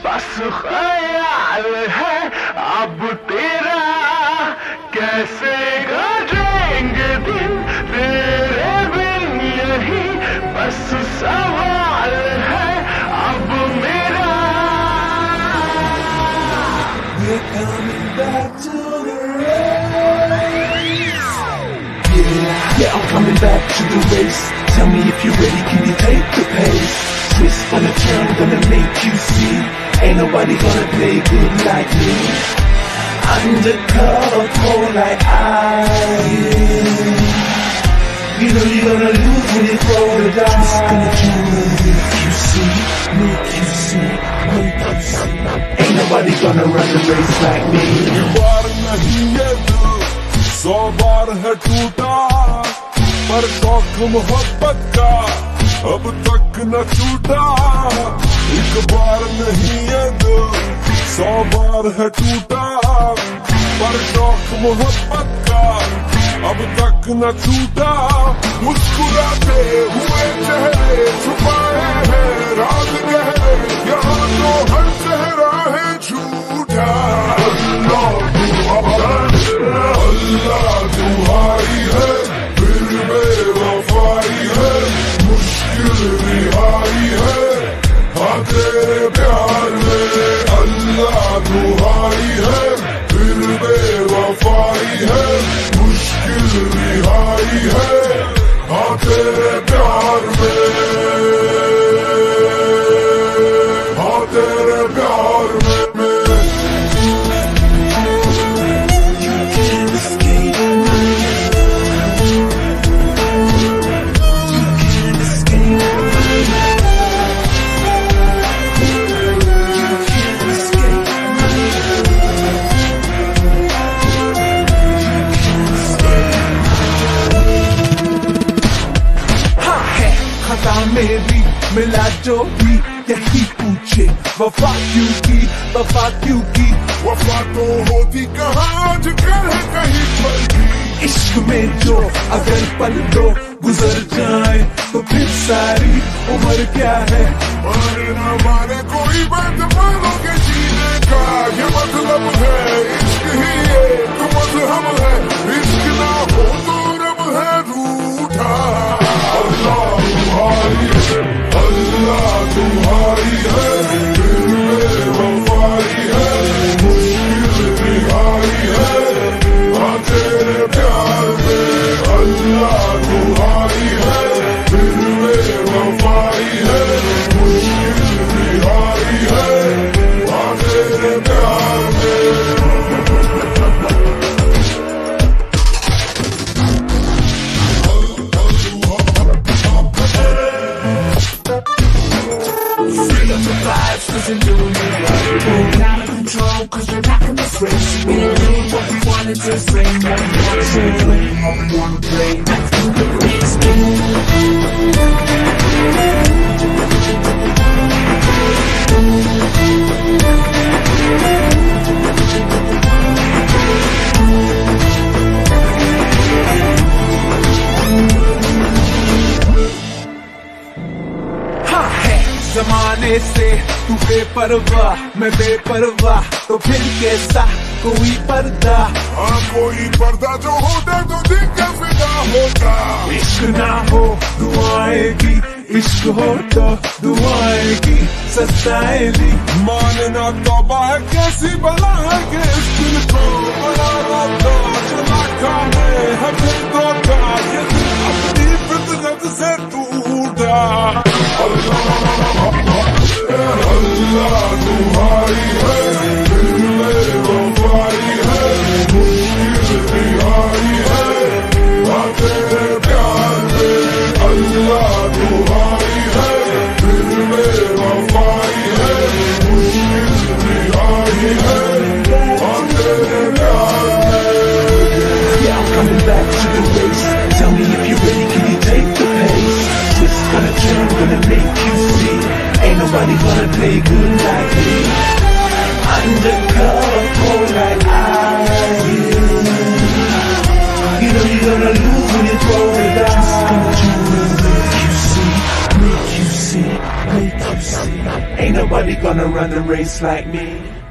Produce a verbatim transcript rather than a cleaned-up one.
बस ख्याल है अब तेरा, कैसे गुजरेंगे दिन तेरे बिन, यही बस सवाल है अब मेरा। We're coming back to the race. Yeah, yeah, I'm coming back to the race. Tell me if you're ready, can you take the pace? Twist, gonna turn, gonna make you see. Ain't nobody gonna play good like me. Undercover, cold like ice. You know you're gonna lose when you throw the dice. Gonna turn, make you see, make you see, make you see. Ain't nobody gonna run the race like me. ये बार नहीं ये दिल सौ बार है टूटा, पर शौक मोहब्बत का अब तक न छूटा। एक बार नहीं ये दिल सौ बार है टूटा, पर शौक मोहब्बत का अब तक न छूटा। मुस्कुराते हुए चेहरे छुपाए हैं राज गहरे, यहाँ तो हर चेहरा है झूठा। अल्लाह अल्लाह दुहाई है, फिर बेवफाई है, मुश्किल रिहाई है, हाँ तेरे प्यार में। अल्लाह दुहाई है, फिर बेवफाई है, मुश्किल रिहाई है, हाँ तेरे प्यार में, हाँ तेरे प्यार में। मेरी मिला जो भी यही पूछे, वफा क्यों की, वफा क्यों की। वफा तो होती कहाँ आजकल है कहीं पर भी। इश्क में जो अगर पल दो गुजर जाए तो फिर सारी उम्र क्या है। मारे ना मारे कोई बात मानो के जीने का ये मतलब है। इश्क ही एक मजहब है, इश्क ना हो तो रब है रूठा। अल्लाह दुहाई है, अल्लाह दुहाई है, दिल में वफाई है, मुश्किल रिहाई है, हाँ तेरे प्यार में। अल्लाह दुहाई है, दिल में वफाई है, मुश्किल रिहाई है, हाँ तेरे प्यार में। Cause you knew me right. We're out of control cause we're back in this race. We did what we wanted to say, what we wanted to play, how we wanna play. Let's do the race. जमाने से तू बेपरवाह, मैं बेपरवाह, तो फिर कैसा कोई पर्दा। हाँ कोई पर्दा जो होता तो दिल का फिदा होता। इश्क ना हो दुआएगी, इश्क हो तो दुआएगी सताएगी। मानना तौबा है कैसी बला है कि इस दिल को बनाना तो चला खाने है फिर धोखा। ये दिल अपनी फितरत से टूटा। अल्लाह दुहाई है, दिल में वफाई है, मुश्किल रिहाई है, हाँ तेरे प्यार में। अल्लाह दुहाई है, दिल में वफाई है, मुश्किल रिहाई है, हाँ तेरे प्यार में। Yeah, I'm coming back to the race. Tell me if you're ready, can you take the pace? Twist, gonna turn, gonna make you see. Ain't nobody gonna play good like me. Undercover, cold like ice. You know you're gonna lose when you throw the dice. Gonna turn, make you see, make you see, make you see. Ain't nobody nobody gonna run the race like me.